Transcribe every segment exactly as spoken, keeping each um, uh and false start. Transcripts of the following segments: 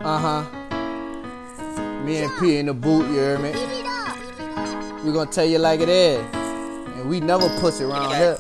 Uh-huh. Me and P in the boot, you hear me? We gonna tell you like it is. And we never pussy around here.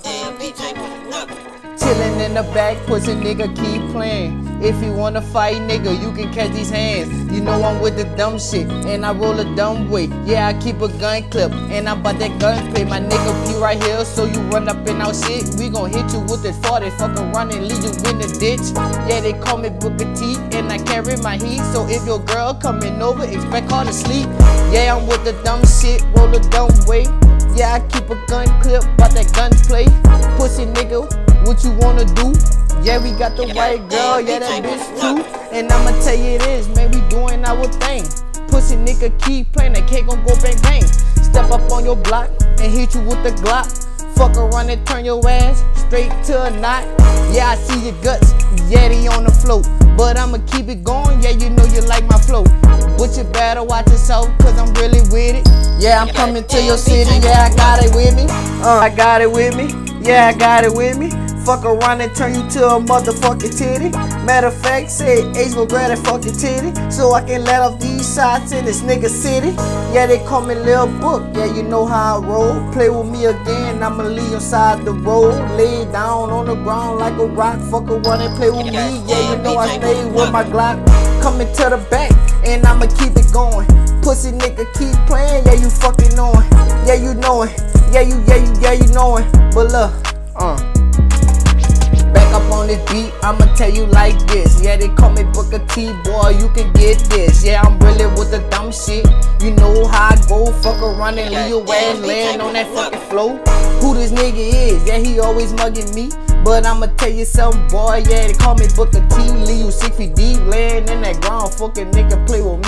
Chillin' in the back, pussy nigga keep playing. If you wanna fight, nigga, you can catch these hands. You know I'm with the dumb shit, and I roll a dumb way. Yeah, I keep a gun clip, and I bought that gunplay. My nigga P right here, so you run up in our shit. We gon' hit you with this forty, fuck around and leave you in the ditch. Yeah, they call me Booker T, and I carry my heat. So if your girl coming over, expect her to sleep. Yeah, I'm with the dumb shit, roll a dumb way. Yeah, I keep a gun clip, bought that gunplay. Pussy nigga, what you wanna do? Yeah, we got the white girl, yeah, that bitch too. And I'ma tell you this, man, we doing our thing. Pussy nigga keep playing, that cake gon' go bang bang. Step up on your block and hit you with the Glock. Fuck around and turn your ass straight to a knot. Yeah, I see your guts, yeah, they on the float. But I'ma keep it going, yeah, you know you like my flow. But you better watch yourself, cause I'm really with it. Yeah, I'm coming to your city, yeah, I got it with me. Uh, I got it with me, yeah, I got it with me. Fuck around and turn you to a motherfucking titty. Matter of fact, say Ace will grab that fucking titty, so I can let off these shots in this nigga city. Yeah, they call me Lil Book, yeah, you know how I roll. Play with me again, I'ma leave your side the road. Lay down on the ground like a rock. Fuck around and play with me, yeah, you know I stay with my Glock. Coming to the back, and I'ma keep it going. Pussy nigga keep playing, yeah, you fucking knowin'. Yeah, you knowin', yeah, you, yeah, you, yeah, you knowin'. But look, uh back up on this beat, I'ma tell you like this. Yeah, they call me Booker T, boy, you can get this. Yeah, I'm really with the dumb shit. You know how I go, fuck around and leave your ass laying on that fucking floor. Who this nigga is? Yeah, he always mugging me. But I'ma tell you something, boy, yeah, they call me Booker T. Leave you six feet deep, laying in that ground, fucking nigga play with me.